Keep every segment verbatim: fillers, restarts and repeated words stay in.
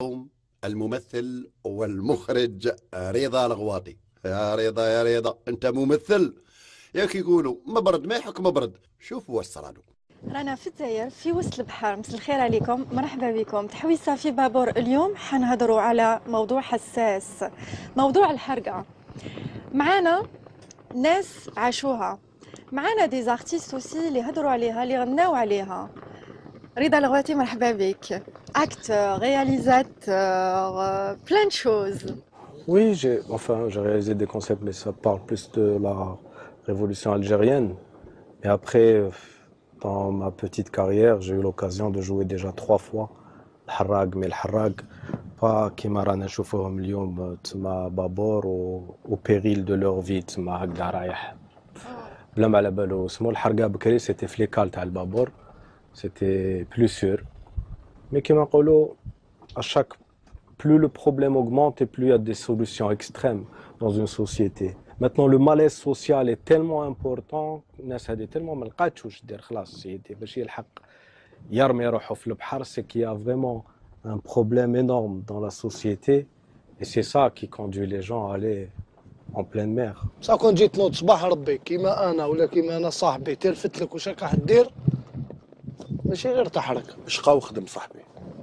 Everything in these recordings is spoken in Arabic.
الممثل والمخرج رضا الغواطي. يا رضا يا رضا انت ممثل، ياك يقولوا ما برد ما يحك ما برد. شوفوا واش صرالو. رانا في الجزائر في وسط البحر. مساء الخير عليكم، مرحبا بكم. تحويسه في بابور. اليوم حنهضروا على موضوع حساس، موضوع الحرقه. معانا ناس عاشوها، معانا دي زارتيست اوسي اللي هضروا عليها، اللي غناو عليها. رضا الغواطي مرحبا بك. acteur, réalisateur, euh, plein de choses. Oui, j'ai enfin j'ai réalisé des concepts, mais ça parle plus de la révolution algérienne. Et après, dans ma petite carrière, j'ai eu l'occasion de jouer déjà trois fois الحراق. Mais الحراق pas كيما رانا نشوفوهم اليوم تما بابور au péril de leur vie تما هكذا رايح بلا ما على بالو. اسمو الحرقه بكري c'était فليكال تاع البابور, c'était plus sûr. Mais كيما نقولوا à chaque plus le problème augmente et plus il y a des solutions extrêmes dans une société. Maintenant le malaise social est tellement important, الناس هذه tellement ما لقاتش واش دير خلاص سيدي باش يلحق يرمي روحه في البحر. C'est qu'il y a vraiment un problème énorme dans la société et c'est ça qui conduit les gens à aller en pleine mer. صا كون جيت نوض صباح ربي كيما انا ولا كيما انا صاحبي تلفت لك واش راك دير، ماشي غير تحرك. شقا وخدم صاحبي،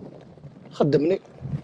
خدمني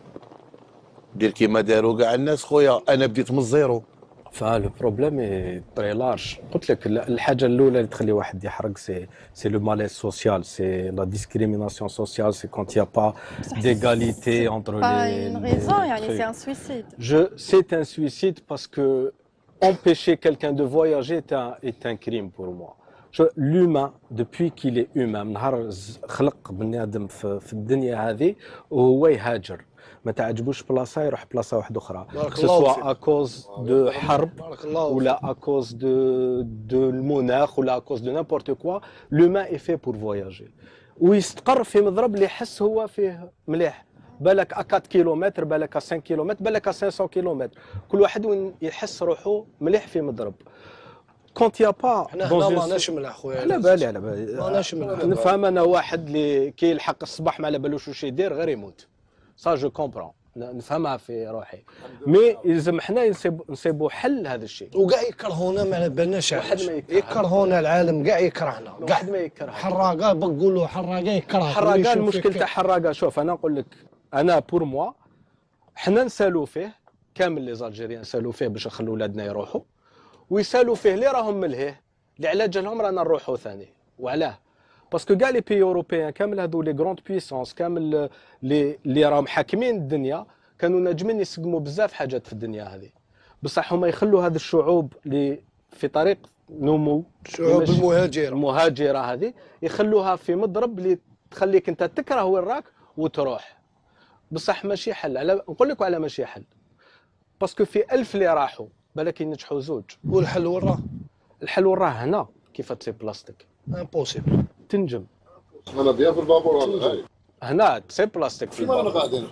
دير كيما داروا كاع الناس خويا. انا بديت من الزيرو. فلو بروبليم اي تري لارج. قلت لك الحاجه الاولى اللي تخلي واحد يحرق سي سي لو ماليز سوسيال, سي لا ديسكريميناسيون سوسيال, سي كونت يا با ديغاليتي انتر لي une raison, يعني c'est un suicide. Je c'est un suicide parce que empêcher quelqu'un de voyager est un est un crime pour moi. L'humain depuis qu'il est humain, نهار خلق بني ادم في, في الدنيا هذه وهو يهاجر. ما تعجبوش بلاصه يروح بلاصه واحده اخرى, سواء اكوز دو حرب ولا اكوز دو دو المناخ ولا اكوز دو نيمبورت كوا. لومان اي في بور فواياجي ويستقر في مضرب اللي يحس هو فيه مليح. بالك أربعة كيلومتر, بالك خمسة كيلومتر, بالك خمسمية كيلومتر, كل واحد وين يحس روحه مليح في مضرب. كونت يا با حنا هنا ماناش مليح خويا. على بالي على بالي ماناش مليح. نفهم انا واحد اللي كيلحق الصباح ما على بالوش واش يدير غير يموت. سا جو كومبرون, نفهمها في روحي. مي يلزم حنا نصيبوا حل هذا الشيء. وكاع يكرهونا ما على بالناش. واحد ما يكره. يكرهونا العالم كاع يكرهنا. واحد ما يكره. حراقه بقولوا حراقه يكره. حراقه المشكل تاع حراقه. شوف انا نقول لك, انا بور موا حنا نسالوا فيه كامل لي زالجيريان نسالوا فيه باش نخلوا ولادنا يروحوا, ويسالوا فيه اللي راهم ملهيه اللي على جالهم رانا نروحوا ثاني. وعلاه؟ باسكو كاع لي بي اوروبيان كامل هذو لي غروند بويسونس كامل لي اللي راهم حاكمين الدنيا كانوا ناجمين يسقموا بزاف حاجات في الدنيا هذه, بصح هما يخلوا هذه الشعوب اللي في طريق نمو, الشعوب المهاجره المهاجره هذه يخلوها في مضرب اللي تخليك انت تكره وين راك وتروح. بصح ماشي حل. على نقول لك على ماشي حل, باسكو في ألف اللي راحوا بالك ينجحوا زوج. والحل وين راه؟ الحل وين راه؟ هنا كيف تسيب بلاستيك امبوسيبل تنجم. انا بيا في البابور هذا هنا تسيب بلاستيك في البابور. البابور قاعدين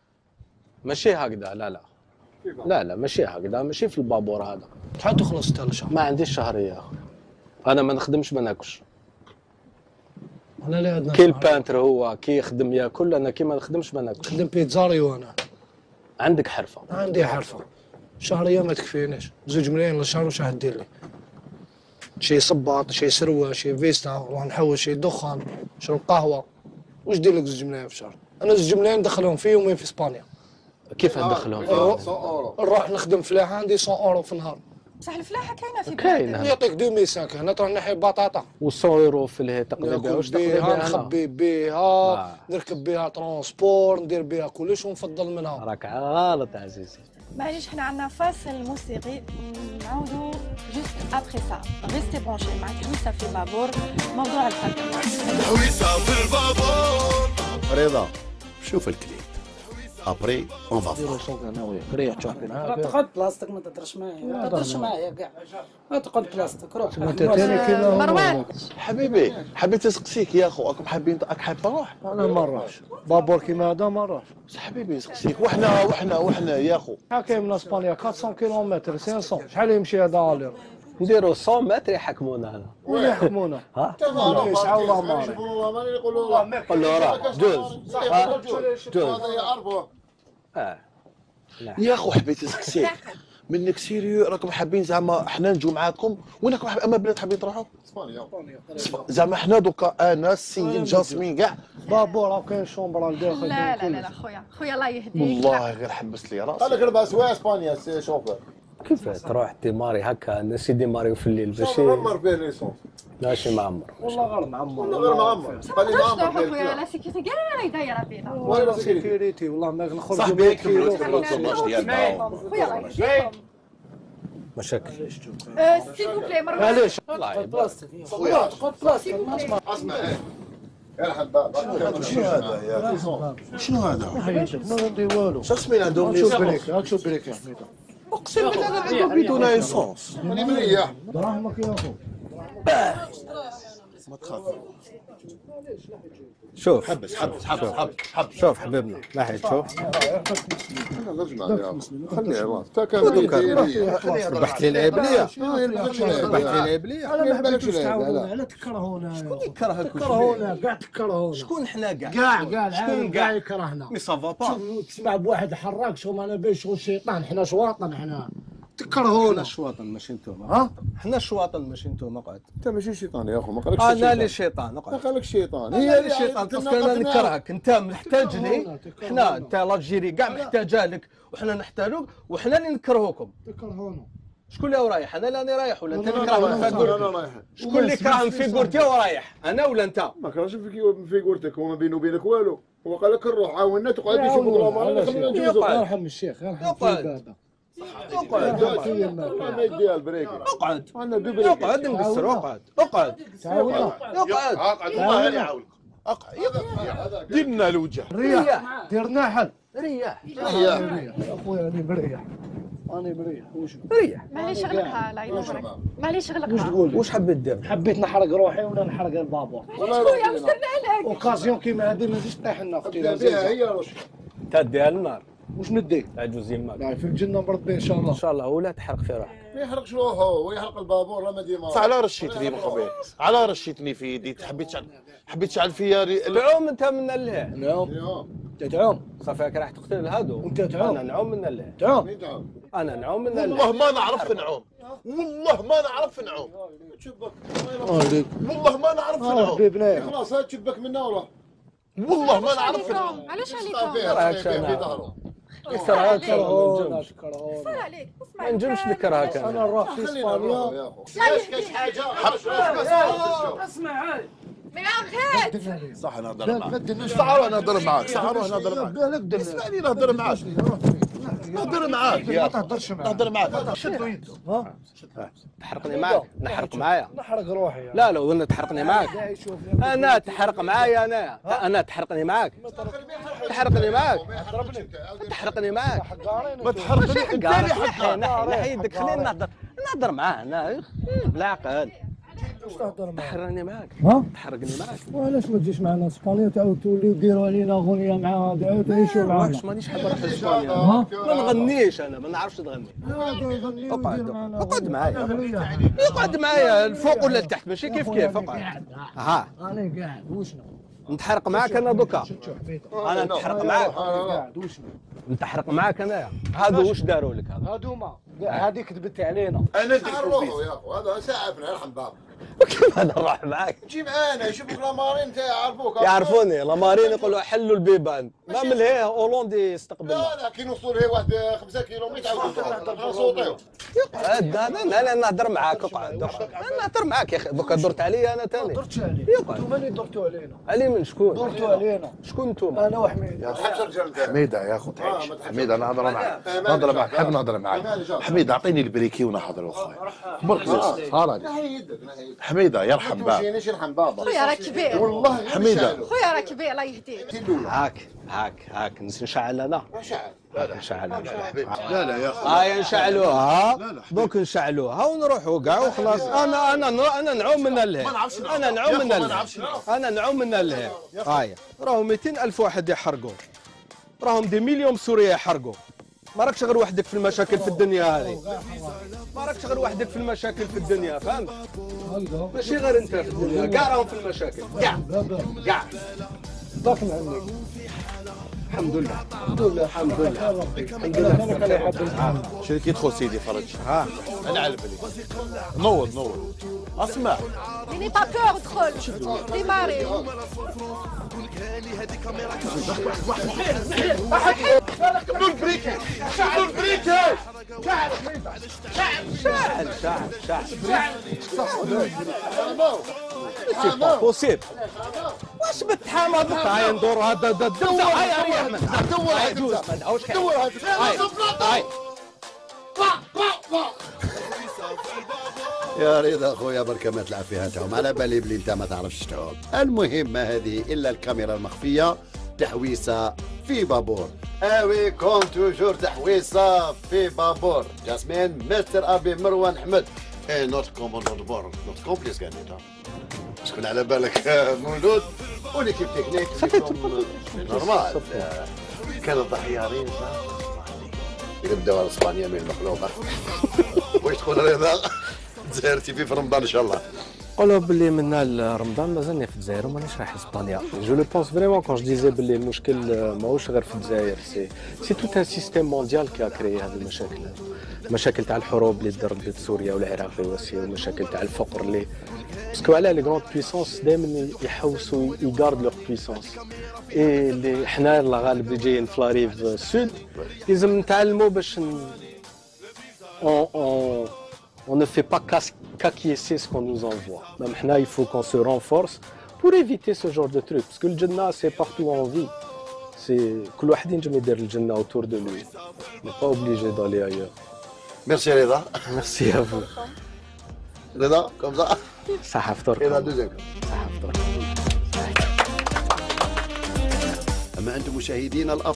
ماشي هكذا. لا لا لا لا ماشي هكذا, ماشي في البابور هذا. شحال تخلص انت الشهر؟ ما عنديش شهريه يا اخي, انا ما نخدمش ما ناكلش. انا لا عندنا كي البانتر هو كي يخدم ياكل, انا كي ما نخدمش ما ناكلش. نخدم بيتزاري وانا. عندك حرفه؟ عندي حرفه. شهريه ما تكفينيش, زوج ملايين للشهر واش راح دير لي؟ شي صباط, شي سروه, شي فيستا, نروح نحوس شي دخان, نشرب قهوه. واش دير لك زوج ملايين في الشهر؟ انا زوج ملايين ندخلهم في يومين في اسبانيا. كيف ندخلهم مية فيه؟ اورو. نروح نخدم فلاحه عندي مية اورو في النهار. بصح الفلاحه كاينه في كاينة. بلادنا. يعطيك ألفين وخمسمية هنا تروح نحي بطاطا و100 يورو في اللي تقضي بها. واش تقضي بيها بها؟ نخبي بيها آه. نركب بيها ترونسبور, ندير بيها كلش ونفضل منها. راك غلط عزيزي. معليش حنا عندنا فاصل موسيقي, نعاودوا جوست ابخي سا. ريستي برونشي مع تحويسه في بابور, موضوع الحرقه. تحويسه في البابور. رضا شوف الكليب ابري اون فا ديروا صوت هنا وياك ريح تشوف لا تقعد بلاستيك, ما تهضرش معايا, ما تهضرش معايا كاع, ما تقعد بلاستيك. روح انت ثاني كيما مروان حبيبي حبيت نسقسيك يا اخو, راكم حابين راك حاب تروح؟ انا ما نروحش بابور كيما هذا ما نروحش. بس حبيبي نسقسيك, وحنا وحنا وحنا يا اخو. شحال كاين من اسبانيا أربعمية كيلومتر خمسمية, شحال يمشي هذا الير؟ نديروا مية متر يحكمونا هنا. وين يحكمونا؟ ها؟ يسعى والله ماري. يقولوا قول له راه جوز. ها؟ جوز. هذا يعرفوا اه لا. يا اخو حبيت نسقسيك منك سيريو، راكم حابين زعما حنا نجوا معاكم وين راكم حاب... اما بلاد حابين تروحوا؟ اسبانيا. زعما حنا دوكا انا السيد جاسمين كاع بابور راه كاين شومبرا لداخل. لا لا لا لا خويا خويا الله يهديك. والله غير حبس لي قال راسي. لك ربع سوايع اسبانيا سي شوفير. كيف تروح ديماري هكا الناس يديماريو في الليل باش معمر فيه ليسونس. ماشي معمر. والله غير معمر. والله غير معمر. قال لي معمر فيه خويا الكلام. لا سيكيتي كاع راهي دايره بينا. وين سيكيورتي؟ سيكيوريتي والله ما نخرج. صاحبي هيك الكروماج ديالنا. خويا الله يهديكم. مشاكل. سيل بو بلاي مره. معليش بلاصتك خويا بلاصتك اسمع ايه يرحم بابا. شنو هذا يا اخي؟ شنو هذا؟ ما ندير والو. شو اسمين عندهم شوف ليسونس؟ بريك هاك شوف بريك يا حميده. اقسم بالله عندهم بدون ليسونس. ماني مريح. دراهمك يا اخو. ما تخاف. شوف حبس حبس حبس حبس حبس. شوف حبيبنا ناحية شوف انا نرجع يا خليه راس تا كان ربحت لي العيبلية ربحت لي ربحت العيبلية انا ما حبيتش تعاونوا على تكرهونا. شكون يكرهك تكرهونا كاع تكرهونا. شكون حنا كاع كاع كاع شكون العالم كاع؟ كاع يكرهنا. مي سافا با شوف تسمع بواحد حراك شو انا باش شغل الشيطان. حنا شواطن حنا تكرهونا. حنا الشواطن ماشي نتوما ها حنا الشواطن ماشي نتوما اقعد انت ماشي شيطان يا اخو ما قالكش انا اللي شيطان ما اقعد قالكش شيطان. هي اللي شيطان باسكو انا نكرهك انت محتاج لي حنا انت لاجيري كاع محتاجه لك وحنا نحتاجوك وحنا اللي نكرهوكم. تكرهونا. شكون اللي رايح انا اللي راني رايح ولا انت اللي انا كرهك رايح فيغور انا رايح. شكون اللي كرهن فيغورتي ورايح انا ولا انت ما كرهش في فيغورتك وما بينه وبينك والو. هو قال لك نروح عاونا تقعد تشوف الامور خلينا نجوزو. يقعد. يرحم الشيخ يرحم يقعد. البابا. اقعد ما يديها البريكي. اقعد عندنا دو بريكي. اقعد نقصر اقعد اقعد تعاونا. اقعد اقعد والله انا يعاونك. اقعد دير لنا الوجه. ريح دير ناحل. ريح ريح يا اخويا راني مريح. راني مريح. وش ريح معليش غلقها الله ينورك. معليش وش غلقها. تقول؟ واش حبيت دير حبيت نحرق روحي ولا نحرق البابور. والله خويا يروح واش بينا. درنا لك؟ اوكازيون كيما هذه ما تجيش طيح لنا اختي. ابدا بها هي رش. انت ديها النار واش ندي؟ عجوز يماك لا في الجنه مربي ان شاء ان الله. شاء الله ولا تحرق في روحك ما يحرقش روحه ويحرق البابور لا ما ديما. على رشيتني من قبل، على رشيتني في يدي، حبيت تشعل حبيت تشعل فيا ري... تعوم انت من اللهيه نعم اليوم انت تعوم. صافي راك راح تقتل هادو وانت تعوم. انا نعوم من اللهيه تعوم. مين تعاون؟ انا نعوم من اللهيه والله ما نعرف نعوم، والله ما نعرف نعوم، تشبك. عليك. والله ما نعرف اه نعوم، حبيبنا. خلاص هات تشبك منا وروح. والله ما نعرف نعوم. عليكم علاش فيها عليكم؟ فيها في ظهره. يسرع تكرهونا صار تكرهونا. عليك اسمع ما نجمش نكرهك انا انا نروح في خلينا نروح اسبانيا. يا اخو. كاش كاش حاجه. اسمع هاي من غير صح نهضر معاك، ساعة نهضر معاك، ساعة نهضر معاك، بالك اسمعني نهضر معاك، نهضر معاك ما يا تهضرش معاه. نهضر معاك، شدوا يده. ها تحرقني معاك نحرق معايا نحرق روحي. لا لا وانا تحرقني معاك انا تحرق معايا انا انا تحرقني معاك تحرقني معاك تحرقني معاك ما تحرقني انت اللي حقا. نحي يدك خلينا نهضر نهضر معاه انا بالعقل واش تهضر معاه؟ تحرقني معاك ها؟ تحرقني معاك وعلاش ما تجيش معنا اسبانيا تعاود توليو ديروا علينا اغنيه مع هذا تعاود تعيشوا معنا. واش مانيش حاب نروح لاسبانيا ها؟ ما نغنيش انا ما نعرفش نغني اقعد اقعد معايا اقعد معايا الفوق ولا لتحت ماشي كيف كيف اقعد ها انا قاعد وشنو؟ نتحرق معاك انا دوكا انا نتحرق معاك قاعد وشنو؟ نتحرق معاك انايا هادو واش داروا لك هذا هادوما هذه كذبت علينا. انا روحوا يا اخو هذا ساعفنا يرحم بابا. كيف انا نروح معاك جي معانا يشوفوك لامارين انت يعرفوك. يعرفوني لامارين يقولوا حلوا البيبان ما من هي هولندي يستقبلنا لا لا كي نوصلوا لهي واحد خمسة كيلومتر يعاودوا نصوتيو. اقعد انا لا نهضر معاك اقعد اقعد انا نهضر معاك يا اخي دوكا درت عليا انا ثاني درتش عليك. يقعد. انتوما اللي درتوا علينا. علي من شكون درتوا علينا. شكون نتوما انا وحميد. تحبش الرجال نتاعك. حميده يا اخو تعيش، حميده انا نهضر معاك، نهضر معاك، نحب نهضر معاك، حميده اعطيني البريكي ونهضر اخويا، برك صار نهي يدك نهي يدك. حميده يرحم بابا، ماشينيش يرحم بابا. خويا راه كبير والله غير حميدة. نشعلو. خويا راه كبير الله يهديك. الأولى. هاك هاك هاك نشعل انا شعل. نشعل انا لا لا يا اخو هاي نشعلوها دوك نشعلوها ونروحوا كاع وخلاص انا انا انا نعوم من اللهي انا نعوم من اللهي انا نعوم من اللهي هاي راهم مئتين ألف واحد يحرقوا راهم دي مليون سوريا يحرقوا ما راكش غير وحدك في المشاكل في الدنيا هذه ما راكش غير وحدك في المشاكل في الدنيا فهمت ماشي غير انت في الدنيا كاع راهم في المشاكل كاع كاع ضاك من عندك. الحمد لله الحمد لله الحمد لله الحمد لله انا كان يحب شنو كيدخل سيدي فرج؟ ها انا على بالي نوض نوض اسمع ني با بور ادخل ديماري بدون بريكي بدون بريكي شاعل شاعل شاعل سي با بوسيبل واش بتحامى بك هاي ندور هذا الدور هاي يا احمد دور هاي دوز ما ندعوش دور هاي يا رضا خويا بركة ما تلعب فيها تعوم، على بالي بلي انت ما تعرفش تعوم. المهم ما هذه الا الكاميرا المخفية، تحويسة في بابور. اوي كون توجور تحويسة في بابور. جاسمين مستر ابي مروان حمد. اي نوت كوموندور بور نوت كومبليس كانديدا. شكون على بالك موجود؟ وليكيب تكنيك نورمال. كان الضحيارين يبداو على اسبانيا من المخلوقة. واش تقول رضا؟ الجزائر تيفي في رمضان ان شاء الله. قولوا باللي من رمضان مازالني في الجزائر ومانيش رايح اسبانيا. جو لو بونس فريمون كون جو ديزي باللي المشكل ماهوش غير في الجزائر، سي سي توت ان سيستيم مونديال كي كريي هذه المشاكل. المشاكل تاع الحروب اللي دارت ضد سوريا والعراق وروسيا، والمشاكل تاع الفقر اللي باسكو علاه لي غروند بويسونس دائما يحوسوا يغارد لوغ بويسونس. اي اللي حنا الله غالب اللي جايين في لاريف سود لازم نتعلموا باش اون اون on ne fait pas qu'acquiescer ce qu'on nous envoie. Même là, il faut qu'on se renforce pour éviter ce genre de trucs. Parce que le Jannah, c'est partout où on vit. C'est que l'ouahdi n'aime dire le Jannah autour de lui. On n'est pas obligé d'aller ailleurs. Merci Reda. Merci à vous. Reda, comme ça. Ça haftar. Et la deuxième. Ça haftar. أما أنتم مشاهدينا الأفاضل